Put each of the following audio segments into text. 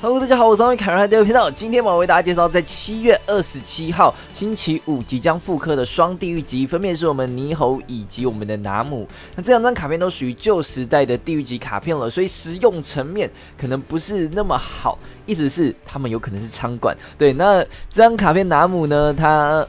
Hello， 大家好，我是双鱼凯瑞第二频道。今天我为大家介绍在7月27号星期五即将复刻的双地狱级，分别是我们猕猴以及我们的拿姆。那这两张卡片都属于旧时代的地狱级卡片了，所以实用层面可能不是那么好。意思是他们有可能是仓管。对，那这张卡片拿姆呢，它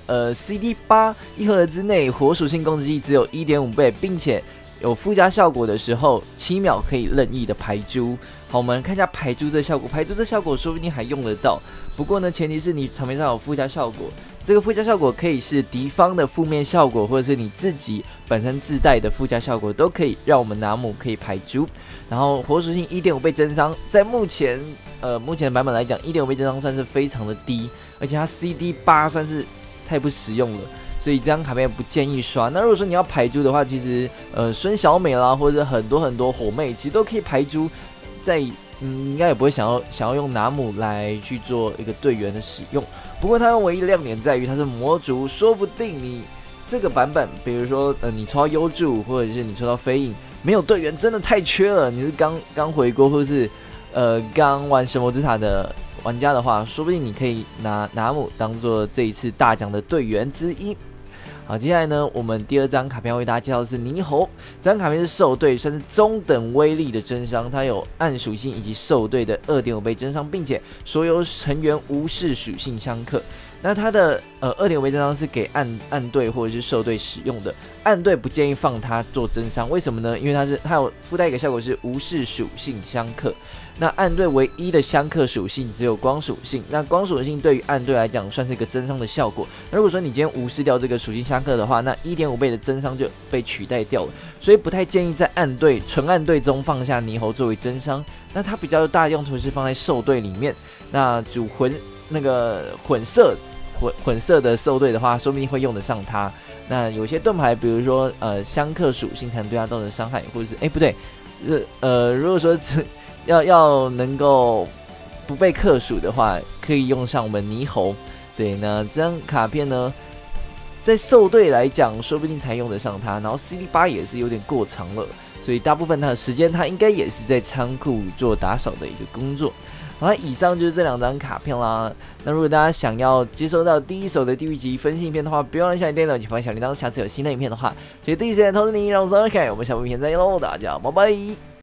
CD8 一盒之内火属性攻击力只有 1.5 倍，并且有附加效果的时候，7秒可以任意的排珠。好，我们看一下排珠这效果。排珠这效果说不定还用得到，不过呢，前提是你场面上有附加效果。这个附加效果可以是敌方的负面效果，或者是你自己本身自带的附加效果，都可以让我们拿姆可以排珠。然后火属性 1.5 倍增伤，在目前的版本来讲 ，1.5 倍增伤算是非常的低，而且它 CD8 算是太不实用了。所以这张卡片不建议刷。那如果说你要排珠的话，其实孙小美啦，或者很多火妹，其实都可以排珠。在应该也不会想要用拿姆来去做一个队员的使用。不过它唯一的亮点在于它是魔族，说不定你这个版本，比如说你抽到优助，或者是你抽到飞影，没有队员真的太缺了，你是刚回国，或者是刚玩神魔之塔的玩家的话，说不定你可以拿拿姆当做这一次大奖的队员之一。好，接下来呢，我们第二张卡片要为大家介绍的是猕猴。这张卡片是兽队，算是中等威力的增伤，它有暗属性以及兽队的 2.5 倍增伤，并且所有成员无视属性相克。那它的2.5 倍增伤是给暗队或者是兽队使用的，暗队不建议放它做增伤，为什么呢？因为它有附带一个效果是无视属性相克。那暗队唯一的相克属性只有光属性，那光属性对于暗队来讲算是一个增伤的效果。那如果说你今天无视掉这个属性相克的话，那 1.5 倍的增伤就被取代掉了，所以不太建议在纯暗队中放下猕猴作为增伤。那它比较大的用途是放在兽队里面，那主混色的兽队的话，说不定会用得上它。那有些盾牌，比如说相克属性才能对它造成伤害，或者是不对，如果说要能够不被克属的话，可以用上我们猕猴。对，那这张卡片呢，在兽队来讲，说不定才用得上它。然后 CD8 也是有点过长了，所以大部分它的时间，它应该也是在仓库做打扫的一个工作。好，以上就是这两张卡片啦。那如果大家想要接收到第一手的地狱级分析影片的话，不要忘了下载电脑，请放小铃铛，下次有新的影片的话，所以第一时间通知你。让我是 OK， 我们下部影片再见喽，大家拜拜。